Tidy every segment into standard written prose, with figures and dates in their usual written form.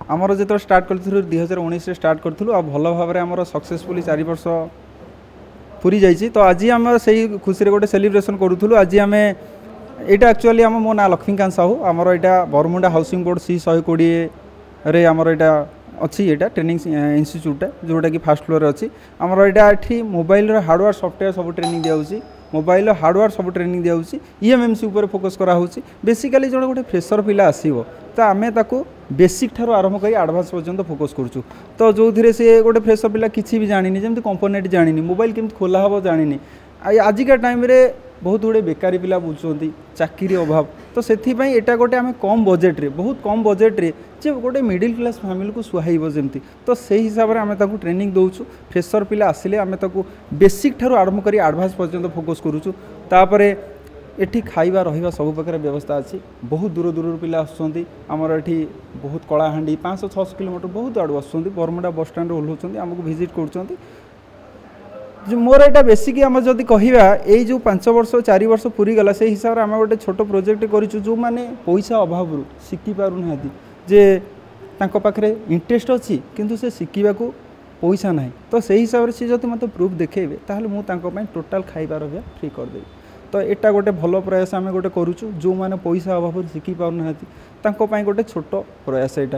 आमर जो स्टार्ट कर 2019 स्टार्ट करूँ आ भल भाव में आम सक्सेसफुली 4 वर्ष पूरी जाइए। तो आज आम से खुशी गोटे सेलिब्रेशन करूँ। आज आम यहाँ एक्चुअली आम मो ना लक्ष्मीकांत साहू आमर यहाँ बरमुंडा हाउसिंग बोर्ड C120 रे आमर यहाँ अच्छी यहाँ ट्रेनिंग इंस्टीट्यूट जोटा कि फास्ट फ्लोर अच्छी आमर यहाँ मोबाइल हार्डवेयर सॉफ्टवेयर सब ट्रेनिंग दिया मोबाइल हार्डवेयर सब ट्रेनिंग दिया EMMC उपर फोकस कराऊँच। बेसिकाली जो गोटे फ्रेशर पिला आसो तो आम ताकू बेसिक ठार आरंभ कर एडवांस पर्यंत फोकस करूँ। तो जो थे से गोटे फ्रेशर पिला किसी भी जानी जमी कंपोनेंट जानी मोबाइल केमती खोला हम जानी आजिका टाइम रे बहुत गुड़े बेकारी पिला बुझुंट चाकरी अभाव। तो से यहाँ गोटे आम कम बजेट्रे बहुत कम बजेट्रे जे गोटे मिडिल क्लास फैमिली को सुहाइब जमती। तो से हिसाब से आम ताकू ट्रेनिंग दौचु फ्रेशर पिला आसिले आम ताकू बेसिक ठार आरंभ कर एडवांस पर्यंत फोकस करूँ। तापर एठी खाइबा रहिबा सब प्रकार व्यवस्था अच्छी। बहुत दूर दूर पिला आसुँच आमर एठी बहुत कलाहांडी 500-600 किलोमीटर बहुत आड़ू आसुँच बरमुंडा बस स्टैंड ओह्लौंट आमको विजिट कर मोर यहाँ बेसिक आम जदि कह यही जो 5 वर्ष 4 वर्ष पूरी गला से हिसाब से आम गोटे छोट प्रोजेक्ट करूँ जो मैंने पैसा अभाव शिखि पारना जे तांको पाखरे इंटरेस्ट अच्छी किंतु से शिखा को पैसा ना। तो से हिसाब से जब मत प्रूफ देखेबे ताहले मु तांको पई टोटाल खाइबार भी फ्री करदेवी। तो यहाँ गोटे भल प्रयास आम गोटे करूँ जो मैंने पैसा अभाव शिखि पारना गोटे छोट प्रयास यहाँ।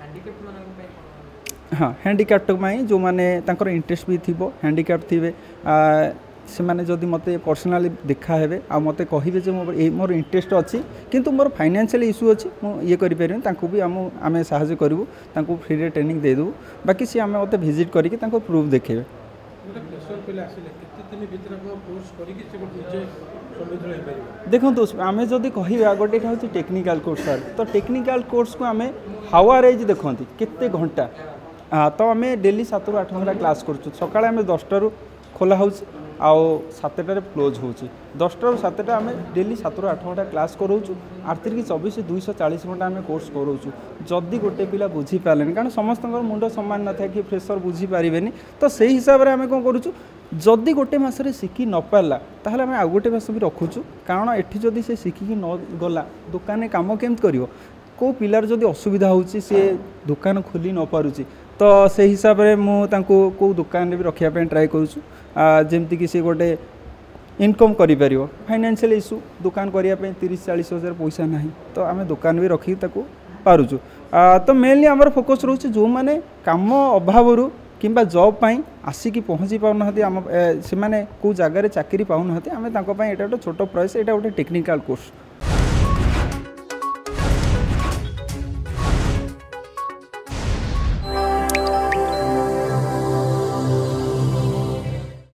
हाँ हैंडिकैप्ट जो मैंने इंटरेस्ट भी थी हैंडिकैप्ट थे से मैंने जदि मत पर्सनाली देखा है आ मत कहे मोर इंटरेस्ट अच्छी किंतु मोर फाइनेंशियल इश्यू अच्छी ये करें भी आम साहय करूँ फ्री ट्रेनिंग देदेवु बाकी सी आम मत विजिट करके प्रूफ देखे। देखो आम जदि कह गोटे हूँ टेक्निकल कोर्स सर तो टेक्निकल कोर्स को आम हावर एज देखते केते घंटा तो आम डेली 7 ରୁ 8 घंटा क्लास करूँ। सकाଳେ आम 10टा खोला हो 7टार क्लोज हो 10टा ରୁ 7टा आम डेली 7 ରୁ 8 घंटा क्लास कराऊँ 24 240 घंटा आम कोर्स कराऊँ। जदि गोटे पिला बुझी पारे कारण समस्त मुंड सामान न था कि फ्रेशर बुझी पारे तो से हिसाब से आम कौन करूँ जदि गोटे मसरे शिखि न पारा ताहले आम आउ गोटे मास भी रखुचु कारण एठी जदि से शिखिकी न गला दुकान काम केमती कर को पिलार जदि असुविधा होची से दुकान खोली न पारुची तो से हिसाब से मुझे को दुकान भी रखापी ट्राए करुँच कि सी गोटे इनकम करें फाइनेंशियल इश्यू दुकान करने 30-40 हज़ार पैसा ना तो आम दुकान भी रखी पारुचु। तो मेनली आमर फोकस रोचे जो मैंने काम अभाव किंबा जॉब पाई आसिकी पहुँची पाऊना से मैंने को जगार चाकरी पाऊना आम गोटे छोट प्रयास यहाँ गोटे टेक्निकल कोर्स